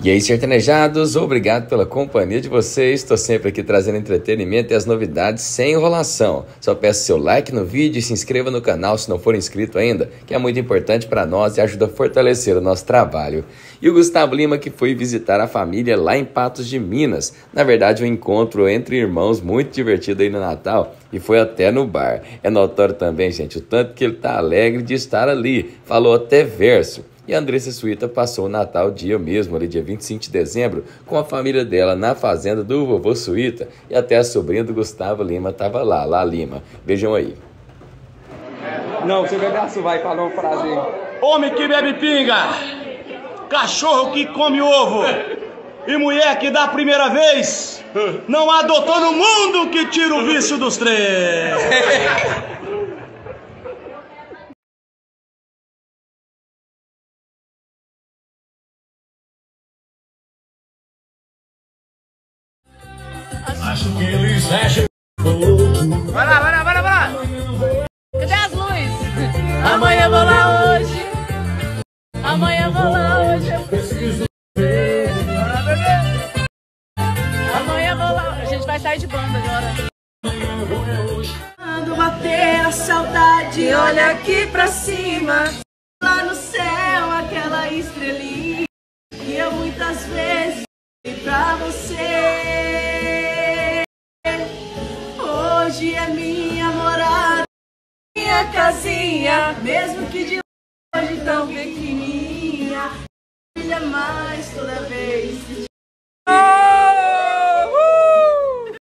E aí, sertanejados, obrigado pela companhia de vocês. Estou sempre aqui trazendo entretenimento e as novidades sem enrolação. Só peço seu like no vídeo e se inscreva no canal se não for inscrito ainda, que é muito importante para nós e ajuda a fortalecer o nosso trabalho. E o Gustavo Lima que foi visitar a família lá em Patos de Minas. Na verdade, um encontro entre irmãos muito divertido aí no Natal e foi até no bar. É notório também, gente, o tanto que ele tá alegre de estar ali. Falou até verso. E a Andressa Suíta passou o Natal dia mesmo, ali dia 25 de dezembro, com a família dela na fazenda do vovô Suíta. E até a sobrinha do Gustavo Lima estava lá Lima. Vejam aí. Não, você bebe aço, vai falar uma frase aí. Homem que bebe pinga, cachorro que come ovo e mulher que dá a primeira vez, não há doutor no mundo que tira o vício dos três. Acho que eles acham. Vai lá. Cadê as luzes? Amanhã vou lá hoje. Amanhã vou lá hoje. Eu preciso ver. Amanhã vou lá. A gente vai sair de banda agora. Quando bater a saudade, olha aqui pra cima. Lá no céu, aquela estrelinha que eu muitas vezes dei pra você. Hoje é minha morada, minha casinha, mesmo que de longe tão pequenininha, brilha mais toda vez.